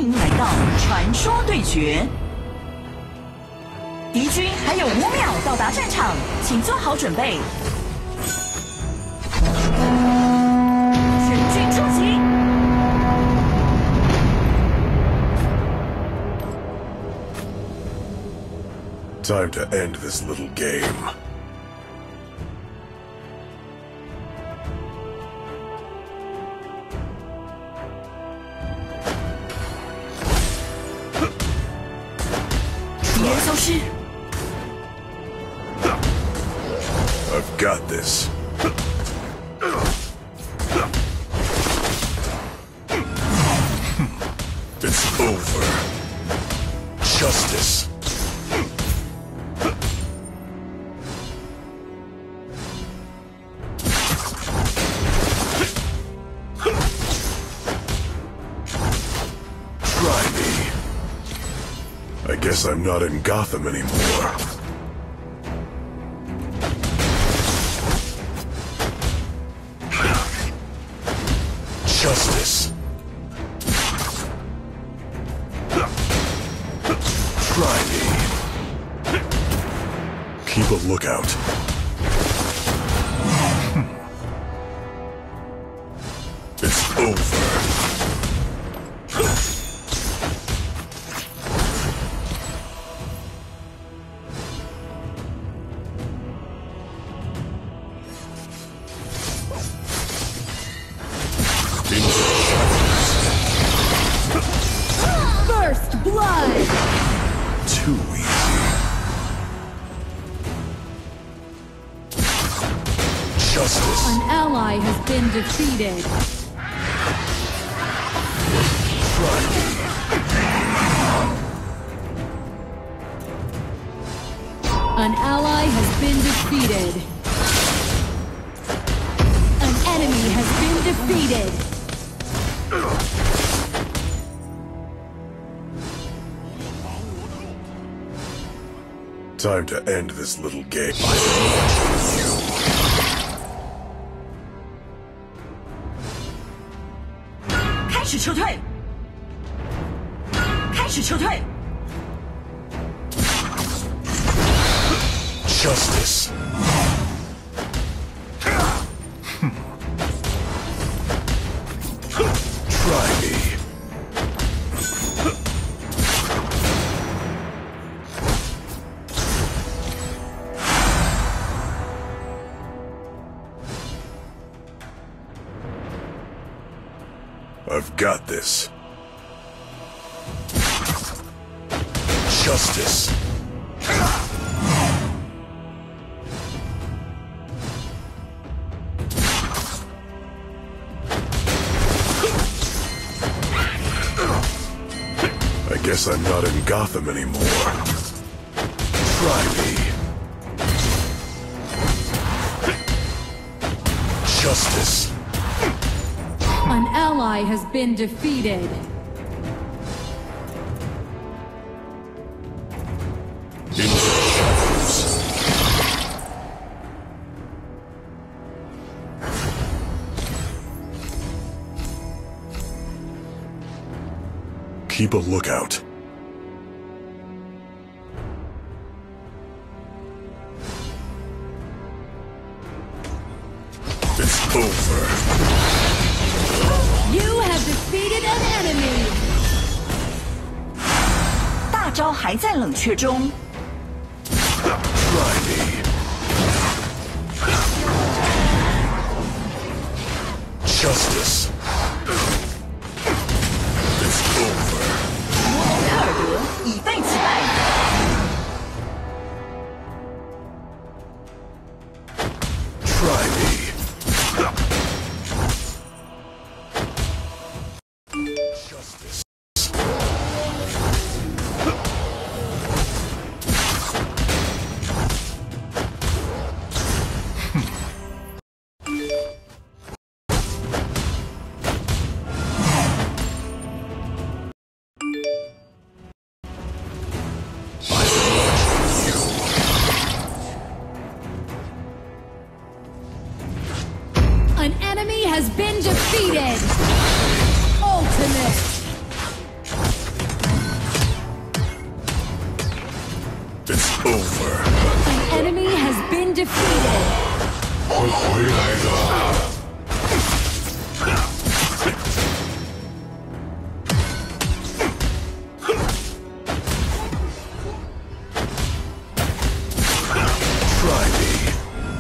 迎来到传说对决。敌军还有5秒到达战场，请做好准备。全军出击！ Time to end this little game. I've got this. It's over. Justice. Try me. I guess I'm not in Gotham anymore. Justice. Try me. Keep a lookout. It's over. First blood! Too easy. Justice. An ally has been defeated. Try me. An ally has been defeated. An enemy has been defeated. Time to end this little game. 开始撤退！开始撤退！ Justice. Try me. I've got this. Justice. I guess I'm not in Gotham anymore. Try me. Justice. An ally has been defeated. Into the shadows. Keep a lookout. It's over. You have defeated an enemy. 大招还在冷却中。 Try me. Justice. It's over. 卡尔德已被击败。 Try me. Justice. 会回来的。Try me.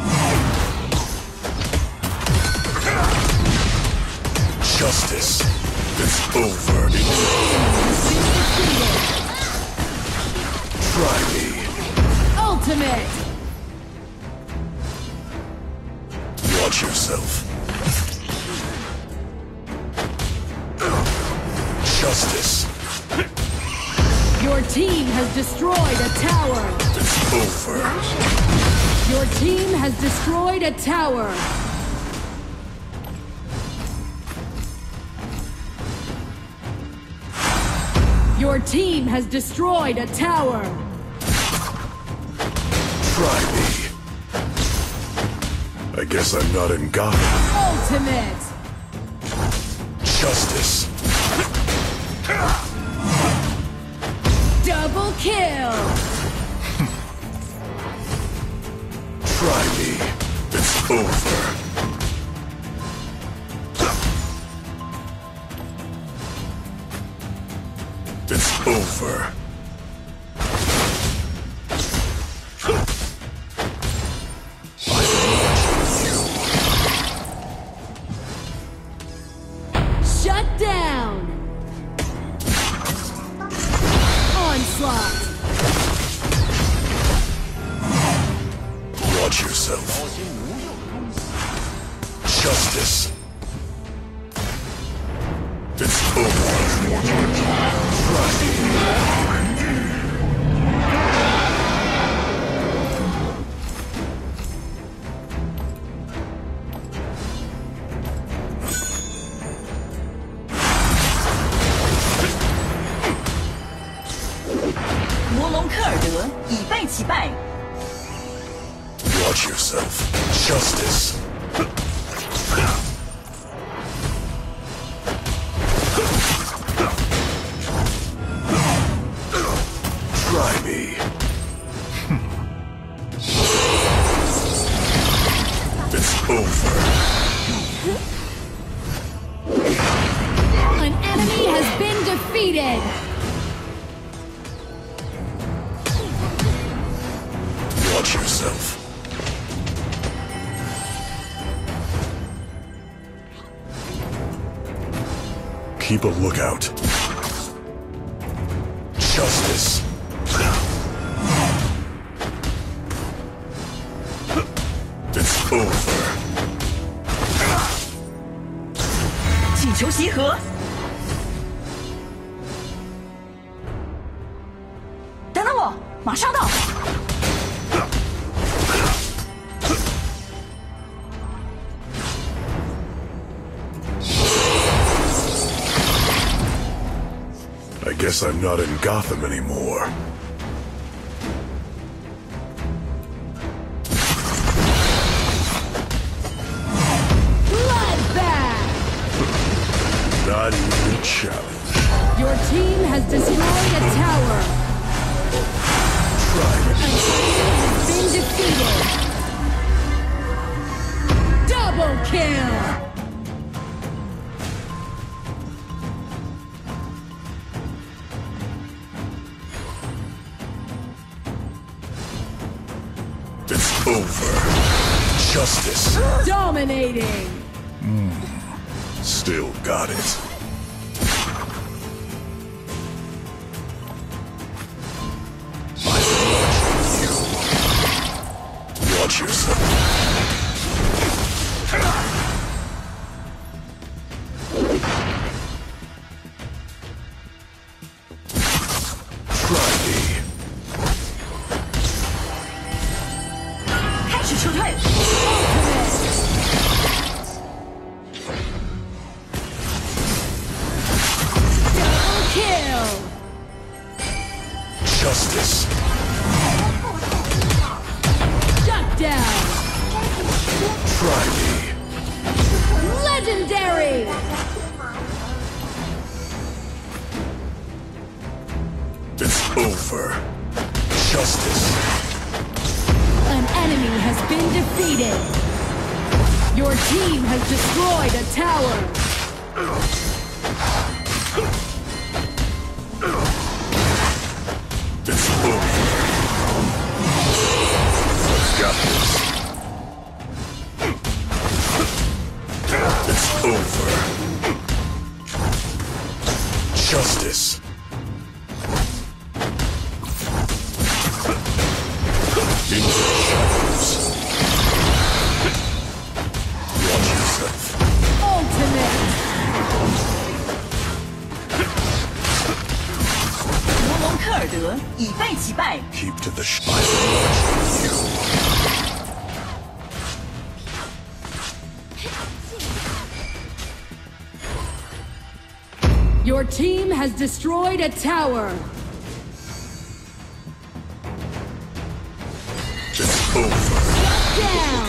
Justice is over. Try me. Ultimate! Watch yourself. Justice. Your team has destroyed a tower! It's over. Your team has destroyed a tower! Your team has destroyed a tower! Try me. I guess I'm not in Gotham. Ultimate! Justice. Double kill! Try me. It's over. It's over. Shut down! Onslaught! Watch yourself. Justice. It's over. Try me. 摩龙科尔德已被击败。 Watch yourself. Justice. Try me. It's over. An enemy has been defeated! Watch yourself. Keep a lookout. Justice. It's over. 请求集合。等等我，马上到。 I guess I'm not in Gotham anymore. Bloodbath! Not even a challenge. Your team has destroyed a tower! Try me. An enemy has been defeated! Double kill! It's over. Justice. Dominating! Still got it. Watch yourself. Try me. 开始撤退。 Double kill! Justice. Shut down! Try me. Legendary! It's over. Justice. An enemy has been defeated! Your team has destroyed a tower. It's over. I've got this. It's over. Justice. Into the shadows. Watch yourself. Ultimate. 摩隆克尔德已被击败。 Keep to the I will watch you. Your team has destroyed a tower. It's over. Down.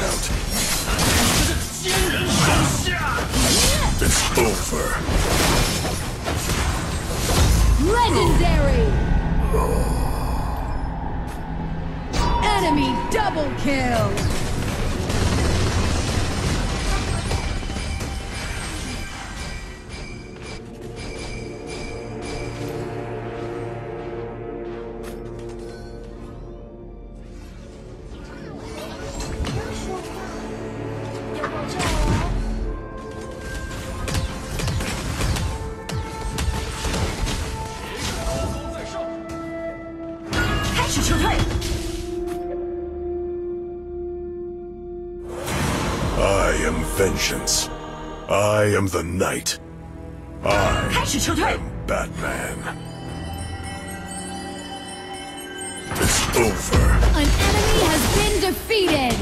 It's over. Legendary. Enemy double kill. I am vengeance. I am the night. I 开始撤退。 am Batman. It's over. An enemy has been defeated.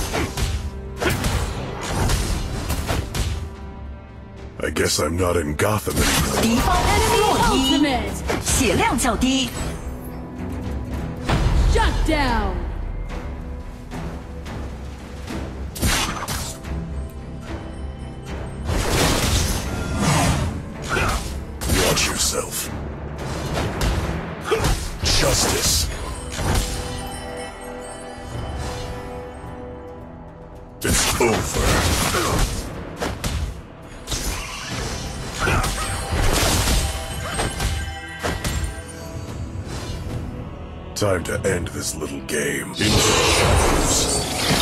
I guess I'm not in Gotham anymore. 敌方弱一， Ultimate. 血量较低。 Shut down. Watch yourself. Justice. It's over. Time to end this little game. Into the shadows.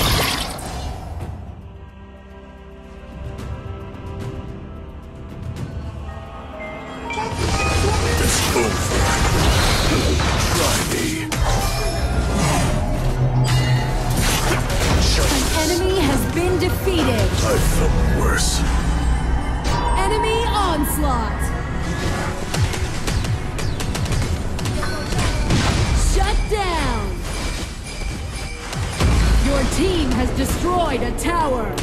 It's over. Try me. Enemy has been defeated. I felt worse. Enemy onslaught. Shut down. Your team has destroyed a tower.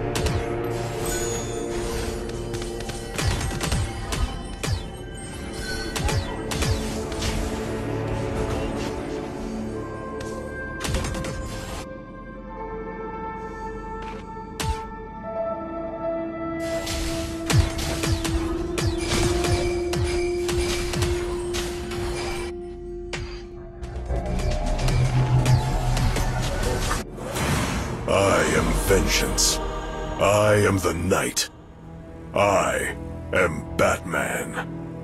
I am vengeance. I am the night. I am Batman.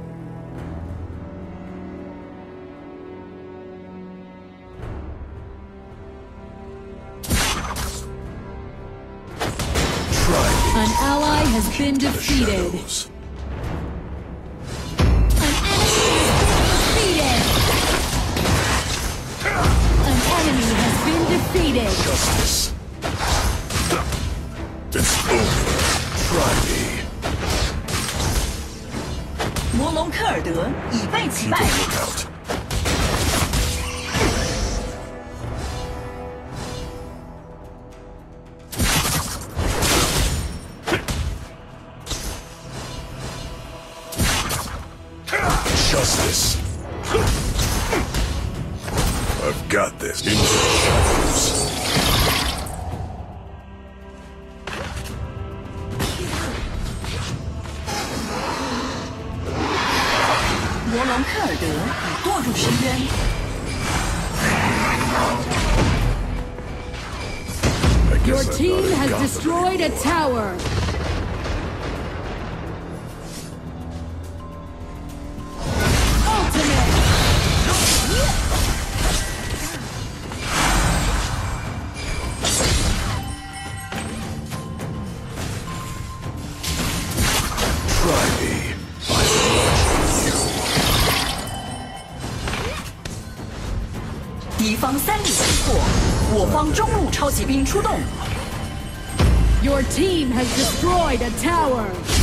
Try me. An ally has been The defeated. shadows. An enemy has been defeated. Justice. It's over. Try me. 摩隆克尔德已被击 Keep 败 a。lookout. Justice. I've got this. Into the shadows. “摩隆克尔德已堕入深渊。” I Your Guess I'm team not in has Gotham destroyed a anymore. tower. Ultimate. Try me. I will you. 敌方3路击破，我方中路超骑兵出动。 Your team has destroyed a tower.